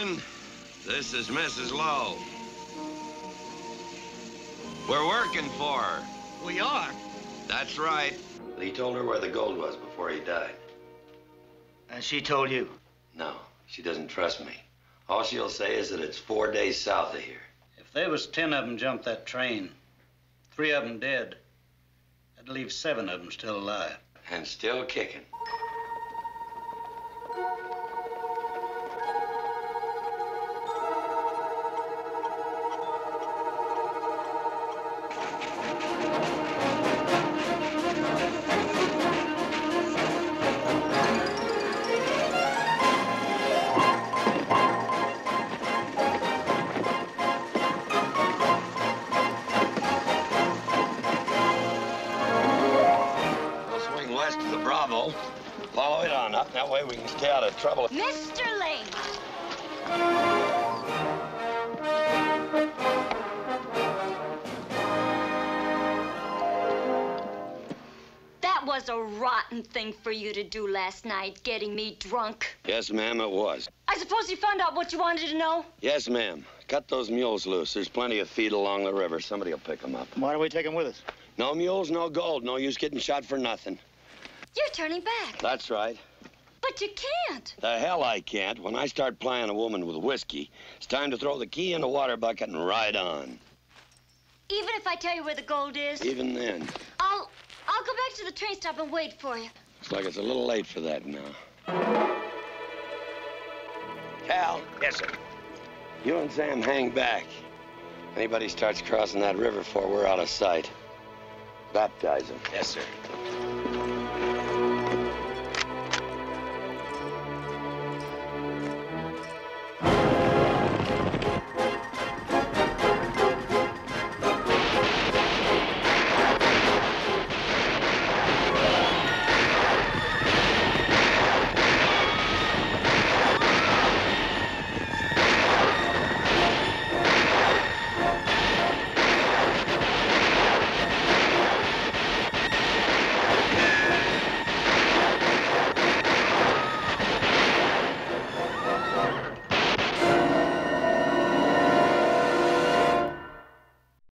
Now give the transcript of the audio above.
gentlemen, this is Mrs. Lowe. We're working for her. We are? That's right. Lee told her where the gold was before he died. And she told you? No, she doesn't trust me. All she'll say is that it's 4 days south of here. If there was 10 of them jumped that train, 3 of them dead, that'd leave 7 of them still alive. And still kicking. Follow it on up. That way we can stay out of trouble. Mr. Lane! That was a rotten thing for you to do last night, getting me drunk. Yes, ma'am, it was. I suppose you found out what you wanted to know? Yes, ma'am. Cut those mules loose. There's plenty of feed along the river. Somebody will pick them up. Why don't we take them with us? No mules, no gold. No use getting shot for nothing. You're turning back. That's right. But you can't. The hell I can't. When I start plying a woman with whiskey, it's time to throw the key in the water bucket and ride on. Even if I tell you where the gold is? Even then. I'll go back to the train stop and wait for you. Looks like it's a little late for that now. Cal. Yes, sir. You and Sam hang back. If anybody starts crossing that river before we're out of sight, baptize them. Yes, sir.